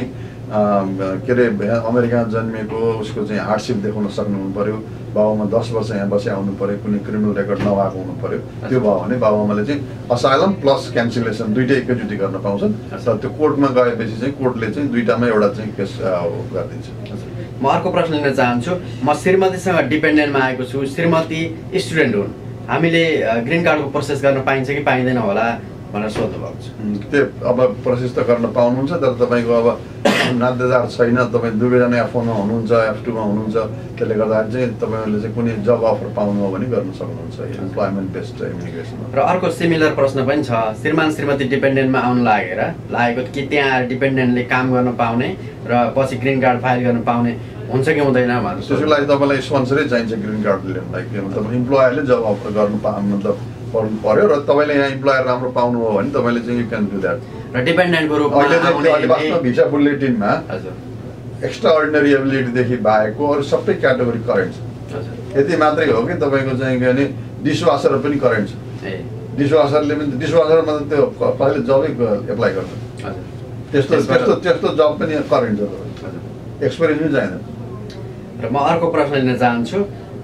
के अरे अमेरिकामा जन्मेको उसको चाहिँ हार्डसिप देखाउन सक्नु हुनु पर्यो, बाबुआमा दस वर्ष यहाँ बसे आउनु पर्यो, कुनै क्रिमिनल रेकर्ड नभएको हुनु पर्यो। त्यो भयो भने बाबुआमाले चाहिँ असाइलम प्लस क्यान्सलेसन दुइटै एकैचोटि गर्न पाउँछन्। तर त्यो कोर्टमा गएपछि चाहिँ कोर्टले चाहिँ दुइटामा एउटा चाहिँ केस गरिदिन्छ। म अर्को प्रश्न लिन चाहन्छु। म श्रीमतीसँग डिपेन्डेन्टमा आएको छु, श्रीमती स्टुडेन्ट हुन्, हामीले ग्रिन कार्डको प्रोसेस गर्न पाइन्छ कि पाइँदैन होला भनेर सोध्नु भएको छ। त्यो अब प्रोसेस त गर्न पाउनुहुन्छ, तर तपाईँको अब नातेदार छैन, तपाईँ दुवैजना एफ वानमा हुनुहुन्छ एफ टूमा हुनुहुन्छ, त्यसले गर्दाखेरि चाहिँ तपाईँहरूले चाहिँ कुनै जब अफर पाउनु हो भने गर्न सक्नुहुन्छ इम्प्लोइमेन्ट बेस्ड इमिग्रेसनमा। र अर्को सिमिलर प्रश्न पनि छ, श्रीमान श्रीमती डिपेन्डेन्टमा आउनु लागेर लागेको कि त्यहाँ डिपेन्डेन्टले काम गर्न पाउने र पछि ग्रिन कार्ड फाइल गर्न पाउने हुन्छ कि हुँदैन भनेर। त्यसको लागि तपाईँलाई स्पोन्सरै चाहिन्छ ग्रिन कार्ड ल्याउनलाई, के मतलब इम्प्लोयरले जब अफर गर्नु पा मतलब पर्नु पर्यो र तपाईँले यहाँ इम्प्लोयर राम्रो पाउनु हो भने तपाईँले चाहिँ यु क्यान डु द्याट। र डिपेन्डेन्टको रूपमा अहिले चाहिँ वास्तव भिसा बुलेटिनमा एक्स्ट्रा अर्डिनरी एबिलिटीदेखि बाहेकको अरू सबै क्याटेगोरी करेन्ट छ। यति मात्रै हो कि तपाईँको चाहिँ के भने डिसवासर पनि करेन्ट छ। डिसवासरले पनि डिसवासरमा त त्यो कसैले जबै एप्लाई गर्छ, त्यस्तो त्यस्तो त्यस्तो जब पनि करेन्ट छ, एक्सपिरियन्स पनि चाहिँदैन। र म अर्को प्रश्न लिन चाहन्छु।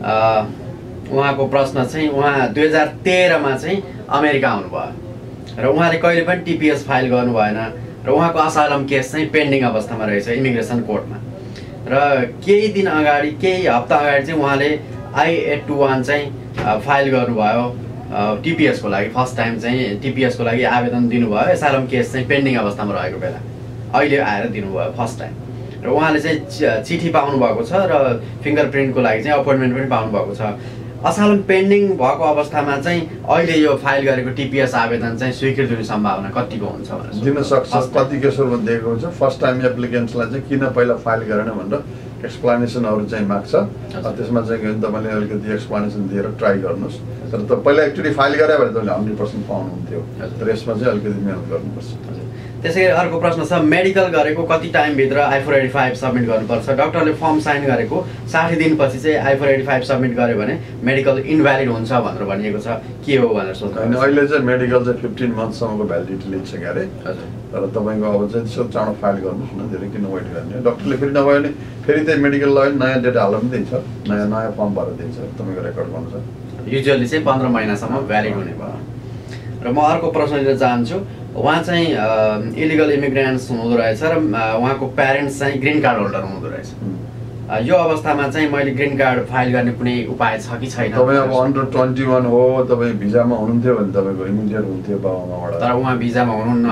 उहाँको प्रश्न चाहिँ उहाँ दुई हजार तेह्रमा चाहिँ अमेरिका आउनुभयो र उहाँले कहिले पनि टिपिएस फाइल गर्नु भएन र उहाँको असाइलम केस चाहिँ पेन्डिङ अवस्थामा रहेछ इमिग्रेसन कोर्टमा। र केही दिन अगाडि केही हप्ता अगाडि चाहिँ उहाँले आई एट टू वान चाहिँ फाइल गर्नुभयो टिपिएसको लागि, फर्स्ट टाइम चाहिँ टिपिएसको लागि आवेदन दिनुभयो, असाइलम केस चाहिँ पेन्डिङ अवस्थामा रहेको बेला अहिले आएर दिनुभयो फर्स्ट टाइम। र उहाँले चाहिँ चिठी पाउनु भएको छ र फिङ्गर प्रिन्टको लागि चाहिँ अपोइन्टमेन्ट पनि पाउनु भएको छ। असाइलम पेन्डिङ भएको अवस्थामा चाहिँ अहिले यो फाइल गरेको टिपिएस आवेदन चाहिँ स्वीकृति हुने सम्भावना कतिको हुन्छ भनेर दिन सक्छ। कति केसहरूमा दिएको हुन्छ फर्स्ट टाइम एप्लिकेन्ट्सलाई चाहिँ किन पहिला फाइल गरेन भनेर एक्सप्लानेसनहरू चाहिँ माग्छ। त्यसमा चाहिँ तपाईँले अलिकति एक्सप्लानेसन दिएर ट्राई गर्नुहोस्। तर त पहिला एक्चुअली फाइल गरे भने तपाईँले हन्ड्रेड पर्सेन्ट पाउनुहुन्थ्यो, तर यसमा चाहिँ अलिकति मिहिनेत गर्नुपर्छ। त्यसै गरी अर्को प्रश्न छ, मेडिकल गरेको कति टाइमभित्र I four eighty five submit गर्नुपर्छ? डक्टरले फर्म साइन गरेको साठी दिनपछि चाहिँ I four eighty five submit गर्यो भने मेडिकल इन्भ्यालिड हुन्छ भनेर भनिएको छ, के हो भनेर सोध्नु। होइन, अहिले चाहिँ मेडिकल चाहिँ फिफ्टिन मन्थसम्मको भ्यालिडिटी लिन्छ क्यारे। तर तपाईँको अब चाहिँ त्यसो चाँडो फाइल गर्नुहोस् न, धेरै किन वेट गर्ने। डक्टरले फेरि नभयो भने फेरि त्यही मेडिकल लगेर नयाँ डेटा हाल्न पनि दिन्छ, नयाँ नयाँ फर्म भएर दिन्छ तपाईँको रेकर्ड गर्नु छ। युजुअली चाहिँ पन्ध्र महिनासम्म भ्यालिड हुने भयो। र म अर्को प्रश्न लिन चाहन्छु। उहाँ चाहिँ इलिगल इमिग्रेन्ट्स हुनुहुँदो रहेछ र उहाँको प्यारेन्ट्स चाहिँ ग्रिन कार्ड होल्डर हुनुहुँदो रहेछ। यो अवस्थामा चाहिँ मैले ग्रिन कार्ड फाइल गर्ने कुनै उपाय छ कि छैन? तपाईँ अब अन्डर ट्वेन्टी वान हो, तपाईँ भिजामा हुनुहुन्थ्यो भने तपाईँको इमिडिएट हुन्थ्यो बाबामाबाट। तर उहाँ भिजामा हुनुहुन्न,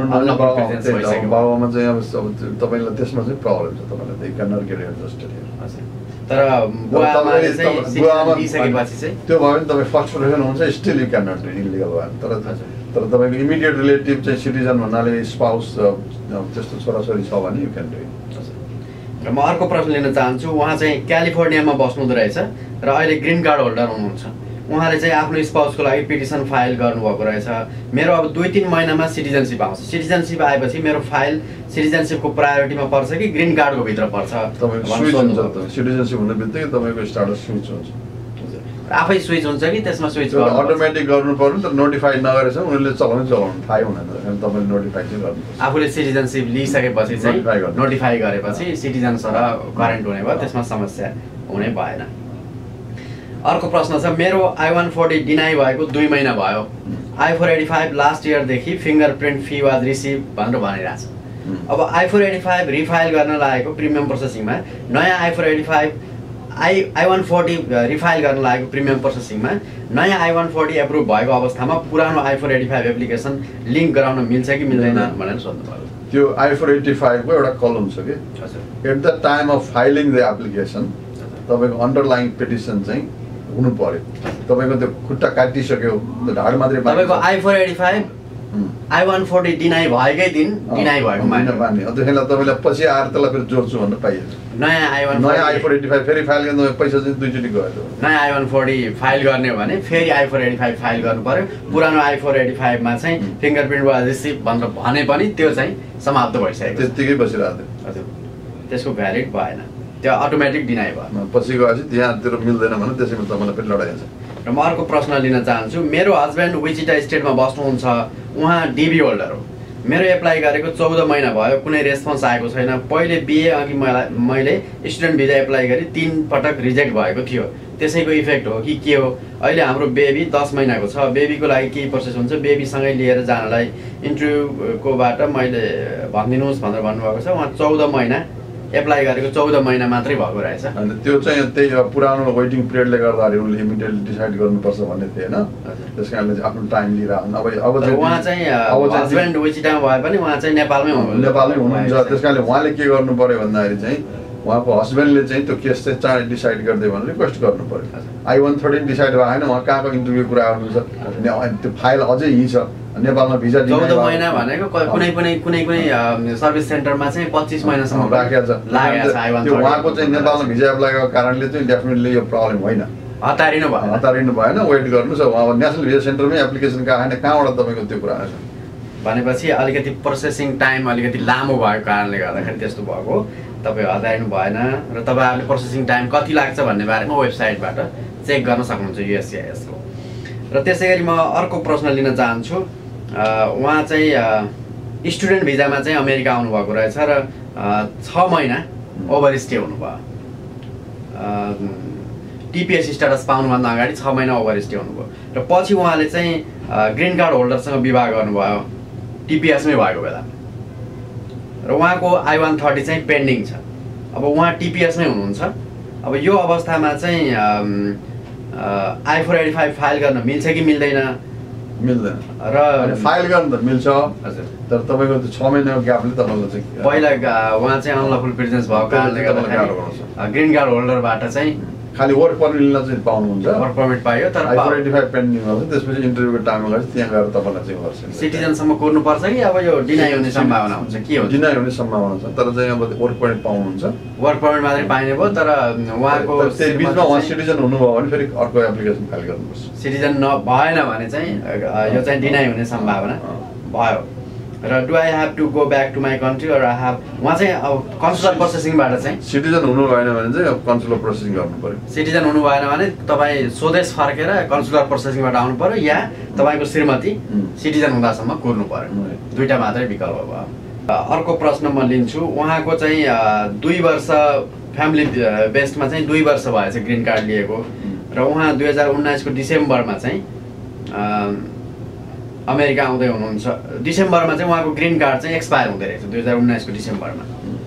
बाबामा चाहिँ अब तपाईँलाई त्यसमा चाहिँ प्रब्लम छ, तपाईँलाई they can not get adjusted. तर बुवाआमाले चाहिँ सिटिजन लिइसकेपछि चाहिँ त्यो भयो भने तपाईँ फर्स्ट प्रेफरेन्स हुन्छ, still you can not do illegal भयो। तर तर तपाईँको इमिडिएट रिलेटिभ चाहिँ सिटिजन भन्नाले स्पाउस त्यस्तो छोराछोरी छ भने यु क्यान डु इट। र म अर्को प्रश्न लिन चाहन्छु। उहाँ चाहिँ क्यालिफोर्नियामा बस्नुहुँदो रहेछ र अहिले ग्रिन कार्ड होल्डर हुनुहुन्छ। उहाँले चाहिँ आफ्नो स्पाउसको लागि पिटिसन फाइल गर्नुभएको रहेछ। मेरो अब दुई तिन महिनामा सिटिजनसिप आउँछ, सिटिजनसिप आएपछि मेरो फाइल सिटिजनसिपको प्रायोरिटीमा पर्छ कि ग्रिन कार्डको भित्र पर्छ? सिटिजनसिप हुने बित्तिकै तपाईँको स्टाटस स्विच हुन्छ, आफै स्विच हुन्छ कि त्यसमा स्विच अटोमेटिक गर्नु पर्यो। तर नोटिफाई नगरेसम्म उनीहरूले चलाउनु चलाउनु थाहै हुँदैन, तपाईँले नोटिफाई चाहिँ गर्नुपर्छ। आफूले सिटिजनसिप लिइसकेपछि चाहिँ नोटिफाई गरेपछि सिटिजन सर करेन्ट हुने भयो, त्यसमा समस्या हुने भएन। अर्को प्रश्न छ, मेरो आई वान फोर्टी डिनाई भएको दुई महिना भयो, I four eighty five last इयरदेखि fingerprint fee was receive भनेर भनिरहेको छ। अब I four eighty five refile गर्न लागेको प्रिमियम प्रोसेसिङमा नयाँ I four eighty five I I one forty refile गर्न लागेको प्रिमियम प्रोसेसिङमा नयाँ आई वान फोर्टी एप्रुभ भएको अवस्थामा पुरानो I four eighty five application link गराउन मिल्छ कि मिल्दैन भनेर सोध्नु पर्यो। त्यो आई फोर एटी फाइभको एउटा कलम छ कि at the time of filing the application तपाईँको अन्डरलाइन पिटिसन चाहिँ हुनु पर्यो। तपाईँको त्यो खुट्टा काटिसक्यो ढाड मात्रै तपाईँको I four eighty five I one forty deny भएकै दिन डिनाइ भएको मान्यो मान्यो त्यसैले तपाईँलाई पछि आएर त्यसलाई फेरि जोड्छु भन्न पाइन्छ। नयाँ आई वान नयाँ आई फोर एटी फाइभ फेरि फाइल गर्दा पैसा चाहिँ दुईचोटि गयो। नयाँ आई वान फोर्टी फाइल गर्ने हो भने फेरि I four eighty five file गर्नु पर्यो। पुरानो आई फोर एटी फाइभमा चाहिँ फिङ्गरप्रिन्ट वा रिसिभ भनेर भने पनि त्यो चाहिँ समाप्त भइसक्यो, त्यत्तिकै बसिरहेको थियो। हजुर त्यसको भ्यालिड भएन, त्यो अटोमेटिक डिनाइ भयो। पछि गएपछि त्यहाँतिर मिल्दैन भने त्यसैमा तपाईँलाई फेरि लडाइँ हुन्छ। र म अर्को प्रश्न लिन चाहन्छु। मेरो हस्बेन्ड विचिटा स्टेटमा बस्नुहुन्छ, उहाँ डिबी होल्डर हो। मेरो एप्लाई गरेको चौध महिना भयो, कुनै रेस्पोन्स आएको छैन। पहिले बिए अघि मलाई मैले स्टुडेन्ट भिजा एप्लाई गरेँ, तिन पटक रिजेक्ट भएको थियो, त्यसैको इफेक्ट हो कि के हो? अहिले हाम्रो बेबी दस महिनाको छ, बेबीको लागि केही प्रोसेस हुन्छ? बेबीसँगै लिएर जानलाई इन्टरभ्यूकोबाट मैले भनिदिनुहोस् भनेर भन्नुभएको छ। उहाँ चौध महिना एप्लाई गरेको चौध महिना मात्रै भएको रहेछ। अनि त्यो चाहिँ त्यही पुरानो वेटिङ पिरियडले गर्दाखेरि उनले इमिडिएटली डिसाइड गर्नुपर्छ भन्ने थिएन, त्यस कारणले चाहिँ आफ्नो टाइम लिइरहनु। अब अब चाहिँ उहाँ चाहिँ हस्बेन्ड विचिटामा भए पनि उहाँ चाहिँ नेपालमै हुनुहुन्छ नेपालमै हुनुहुन्छ त्यस कारणले उहाँले के गर्नु पर्यो भन्दाखेरि चाहिँ उहाँको हस्बेन्डले चाहिँ त्यो केस चाहिँ चाँडै डिसाइड गर्दै भनेर रिक्वेस्ट गर्नु पर्यो। आई वान थर्टिन डिसाइड भएको छैन, उहाँ कहाँको इन्टरभ्यू कुरा गर्नुहुन्छ, त्यो फाइल अझै यहीँ छ नेपालमा भिजा चौध महिना भनेको कुनै कुनै कुनै कुनै सर्भिस सेन्टरमा चाहिँ पच्चिस महिनासम्म राखेको छ। त्यो उहाँको चाहिँ नेपालमा भिजा एप्लाई गरेको कारणले चाहिँ डेफिनेटली यो प्रब्लम होइन, हतारिनु भयो हतारिनु भएन, वेट गर्नुहोस्। अब नेसनल भिजा सेन्टरमै एप्लिकेसन गएको छैन, कहाँबाट तपाईँको त्यो कुरा छ भनेपछि अलिकति प्रोसेसिङ टाइम अलिकति लामो भएको कारणले गर्दाखेरि त्यस्तो भएको। तपाईँ हतारिनु भएन र तपाईँहरूले प्रोसेसिङ टाइम कति लाग्छ भन्ने बारेमा वेबसाइटबाट चेक गर्न सक्नुहुन्छ युएससिआइएसको। र त्यसै गरी म अर्को प्रश्न लिन चाहन्छु। उहाँ चाहिँ स्टुडेन्ट भिजामा चाहिँ अमेरिका आउनुभएको रहेछ र छ महिना ओभर स्टे हुनुभयो। टिपिएस स्ट्याटस पाउनुभन्दा अगाडि छ महिना ओभर स्टे हुनुभयो र पछि उहाँले चाहिँ ग्रिन कार्ड होल्डरसँग विवाह गर्नुभयो टिपिएसमै भएको बेला र उहाँको आई वान थर्टी चाहिँ पेन्डिङ छ। अब उहाँ टिपिएसमै हुनुहुन्छ। अब यो अवस्थामा चाहिँ I four eighty five file गर्न मिल्छ कि मिल्दैन? मिल्दैन र फाइल गर्न त मिल्छ, हजुर, तर तपाईँको त्यो छ महिनाको ग्यापले तपाईँको चाहिँ पहिला उहाँ चाहिँ अनलफुल प्रेजेन्स भएको कारणले गर्दाखेरि ग्रिन कार्ड होल्डरबाट चाहिँ खालि वर्क पर्मिट लिन चाहिँ पाउनुहुन्छ, वर्क पर्मिट पाइयो, तर I four eighty five pending हुन्छ। त्यसपछि इन्टरभ्यूको टाइममा गएर त्यहाँ गएर तपाईँलाई चाहिँ गर्छ। सिटिजनसम्म कुर्नुपर्छ कि अब यो डिनाइ हुने सम्भावना हुन्छ? के हुन्छ? डिनाइ हुने सम्भावना छ, तर चाहिँ अब वर्क पर्मिट पाउनुहुन्छ, वर्क पर्मिट मात्रै पाइने भयो। तर उहाँको त्यही बिचमा उहाँ सिटिजन हुनुभयो भने फेरि अर्को एप्लिकेसन फाइल गर्नुपर्छ। सिटिजन न भएन भने चाहिँ यो चाहिँ डिनाइ हुने सम्भावना भयो। र do I have to go back to my country or I have उहाँ चाहिँ अब कन्सुलर प्रोसेसिङबाट चाहिँ सिटिजन हुनु भएन भने चाहिँ अब कन्सुलर प्रोसेसिङ गर्नु पर्यो। सिटिजन हुनु भएन भने तपाईँ स्वदेश फर्केर कन्सुलर प्रोसेसिङबाट आउनु पर्यो या तपाईँको श्रीमती सिटिजन हुँदासम्म कुर्नु पर्यो। दुईवटा मात्रै विकल्प भयो। अर्को प्रश्न म लिन्छु। उहाँको चाहिँ दुई वर्ष फ्यामिली बेस्डमा चाहिँ दुई वर्ष भएछ ग्रिन कार्ड लिएको र उहाँ दुई हजार उन्नाइसको डिसेम्बरमा चाहिँ अमेरिका आउँदै हुनुहुन्छ। डिसेम्बरमा चाहिँ उहाँको ग्रिन कार्ड चाहिँ एक्सपायर हुँदै रहेछ दुई हजार उन्नाइसको डिसेम्बरमा।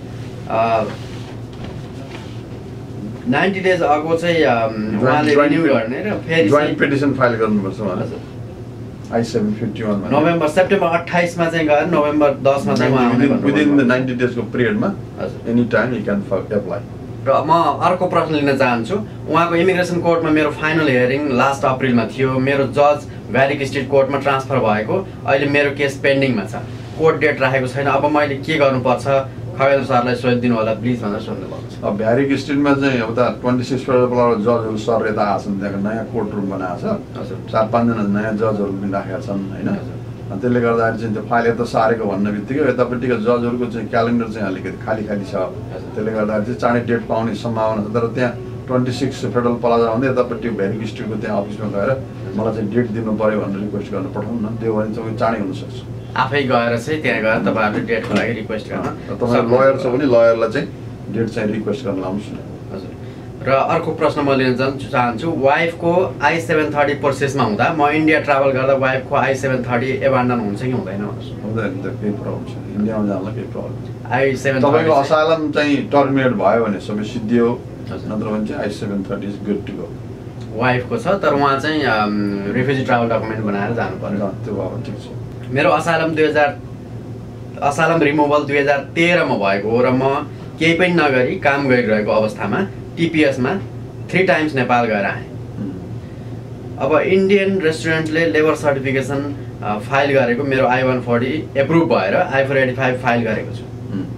नाइन्टी डेज अगो चाहिँ उहाँले रिन्यू गर्ने र फेरि जोइन्ट पिटिसन फाइल गर्नुपर्छ उहाँले आई सेभेन फिफ्टी वानमा नोभेम्बर सेप्टेम्बर अट्ठाइसमा चाहिँ गएर नोभेम्बर दसमा चाहिँ उहाँ आउने विदिन द नाइन्टी डेजको पिरियडमा any time you can apply. र म अर्को प्रश्न लिन चाहन्छु। उहाँको इमिग्रेसन कोर्टमा मेरो फाइनल हियरिङ लास्ट अप्रिलमा थियो। मेरो जज भ्यालिक स्टेट कोर्टमा ट्रान्सफर भएको, अहिले मेरो केस पेन्डिङमा छ, कोर्ट डेट राखेको छैन। अब मैले के गर्नुपर्छ? खगेन्द्र सरलाई सोधिदिनु होला प्लिज भनेर सोध्नु भएको छ। अब भ्यारिक स्टेटमा चाहिँ अब त ट्वेन्टी सिक्स फेब्रुअरीबाट जजहरू सर यता आछन्, त्यहाँको नयाँ कोर्ट रुम बनाएको छ, चार पाँचजना नयाँ जजहरू पनि राखेका छन् होइन। त्यसले गर्दाखेरि चाहिँ त्यो फाइल यता सारेको भन्ने बित्तिकै यतापट्टिको जजहरूको चाहिँ क्यालेन्डर चाहिँ अलिकति खाली खाली छ। त्यसले गर्दाखेरि चाहिँ चाँडै डेट पाउने सम्भावना छ। तर त्यहाँ ट्वेन्टी सिक्स फेडरल प्लाजा भन्दै यतापट्टि भ्यारिक स्टेटको त्यहाँ अफिसमा गएर मलाई चाहिँ डेट दिनु पऱ्यो भनेर रिक्वेस्ट गर्न पठाउनु न, दियो भने चाहिँ चाँडै हुनसक्छ। आफै गएर चाहिँ त्यहाँ गएर तपाईँहरूले डेटको लागि रिक्वेस्ट गर्न, तपाईँ लयर छ भने लयरलाई चाहिँ डेट चाहिँ रिक्वेस्ट गर्न लाउनुहोस् न। हजुर। र अर्को प्रश्न म लिन चाहन्छु। वाइफको आई सेभेन थर्टी प्रोसेसमा हुँदा म इन्डिया ट्राभल गर्दा वाइफको आई सेभेन थर्टी एबान्डन हुन्छ कि हुँदैन? हुँदैन, त केही प्रब्लम छैन, इन्डियामा जानलाई केही प्रब्लम छैन। आई सेभेन तपाईँको असाइलम चाहिँ टर्मिनेट भयो भने सबै सिद्धियो, नत्र भने चाहिँ I seven thirty is good to go. वाइफको छ तर उहाँ चाहिँ रिफ्युजी ट्राभल डकुमेन्ट बनाएर जानु पर्यो। त्यो अब ठिक छ। मेरो असालम दुई हजार असालम रिमुभल दुई हजार तेह्रमा भएको हो र म केही पनि नगरी काम गरिरहेको अवस्थामा टिपिएसमा थ्री टाइम्स नेपाल गएर आएँ। अब इन्डियन रेस्टुरेन्टले लेबर सर्टिफिकेसन फाइल गरेको मेरो आई वान फोर्टी एप्रुभ भएर I four eighty five file गरेको छु।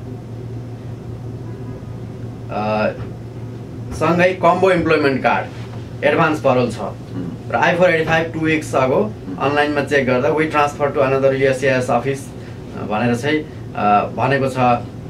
सँगै combo employment card advance parole छ र I four eighty five two weeks ago अनलाइनमा चेक गर्दा we transfer to another USCIS office भनेर चाहिँ भनेको छ।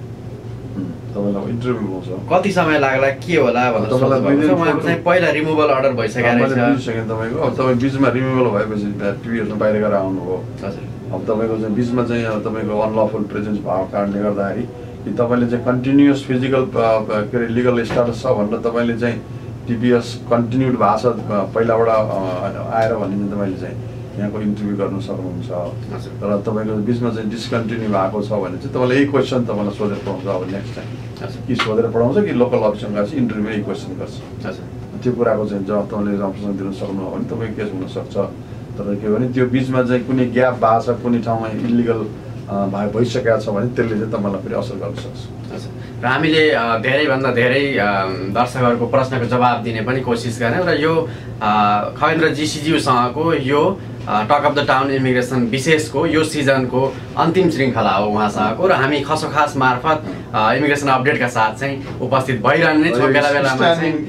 कति समय लाग्ला के होला भनेर उहाँको चाहिँ पहिला रिमुभल अर्डर भइसकेको रहेछ। तपाईँको अब तपाईँ बिचमा रिमुभल भएपछि टिभीहरूमा बाहिर गएर आउनुभयो। अब तपाईँको चाहिँ बिचमा चाहिँ अब तपाईँको अनलफुल प्रेजेन्स भएको कारणले गर्दाखेरि कि तपाईँले चाहिँ कन्टिन्युस फिजिकल के अरे लिगल स्टाटस छ भनेर तपाईँले चाहिँ टिपिएस कन्टिन्युड भएको छ पहिलाबाट आएर भने चाहिँ तपाईँले चाहिँ यहाँको इन्टरभ्यू गर्नु सक्नुहुन्छ। तर तपाईँको बिचमा चाहिँ डिस्कन्टिन्यू भएको छ भने चाहिँ तपाईँले यही क्वेसन तपाईँलाई सोधेर पठाउँछ। अब नेक्स्ट टाइम कि सोधेर पठाउँछ कि लोकल अफिसमा गएपछि इन्टरभ्यू यही क्वेसन गर्छ। त्यो कुराको चाहिँ जब तपाईँले राम्रोसँग दिन सक्नुभयो भने तपाईँको केस हुनसक्छ। तर के भने त्यो बिचमा चाहिँ कुनै ग्याप भएको छ कुनै ठाउँमा इलिगल भए भइसकेको छ भने त्यसले चाहिँ तपाईँलाई फेरि असर गर्न सक्छ। र हामीले धेरैभन्दा धेरै दर्शकहरूको प्रश्नको जवाब दिने पनि कोसिस गऱ्यौँ र यो खगेन्द्र जीसीज्यूसँगको यो talk of the town immigration विशेषको यो सिजनको अन्तिम श्रृङ्खला हो उहाँसँगको र हामी खसोखास मार्फत इमिग्रेसन अपडेटका साथ चाहिँ उपस्थित भइरहने छौँ। बेला बेलामा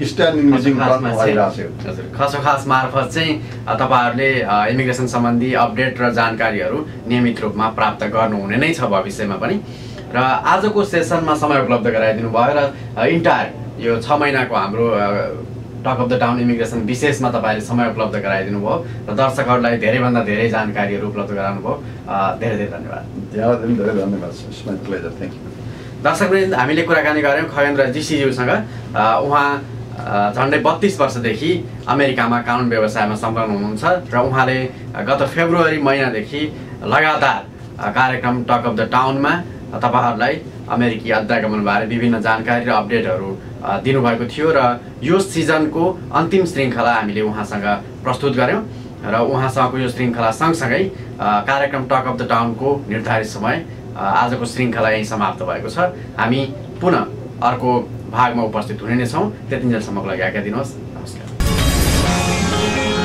चाहिँ खसोखास मार्फत चाहिँ तपाईँहरूले इमिग्रेसन सम्बन्धी अपडेट र जानकारीहरू नियमित रूपमा प्राप्त गर्नुहुने नै छ भविष्यमा पनि। र आजको सेसनमा समय उपलब्ध गराइदिनु भयो र इन्टायर यो छ महिनाको हाम्रो talk of the town immigration विशेषमा तपाईँले समय उपलब्ध गराइदिनु भयो र दर्शकहरूलाई धेरैभन्दा धेरै जानकारीहरू उपलब्ध गराउनु भयो। धेरै धेरै धन्यवाद। धेरै धेरै धन्यवाद। Thank you. दर्शकवृन्द, हामीले कुराकानी गऱ्यौँ खगेन्द्र जीसीज्यूसँग। उहाँ झन्डै बत्तीस वर्षदेखि अमेरिकामा कानुन व्यवसायमा संलग्न हुनुहुन्छ र उहाँले गत फेब्रुअरी महिनादेखि लगातार कार्यक्रम टक अफ द टाउनमा तपाईँहरूलाई अमेरिकी अध्यागमनबारे विभिन्न जानकारी र अपडेटहरू दिनुभएको थियो र यो सिजनको अन्तिम श्रृङ्खला हामीले उहाँसँग प्रस्तुत गऱ्यौँ र उहाँसँगको यो श्रृङ्खला सँगसँगै कार्यक्रम टक अफ द टाउनको निर्धारित समय आजको श्रृङ्खला यहीँ समाप्त भएको छ। हामी पुनः अर्को भागमा उपस्थित हुने नै छौँ। त्यतिन्जेलसम्मको लागि आज्ञा दिनुहोस्। नमस्कार।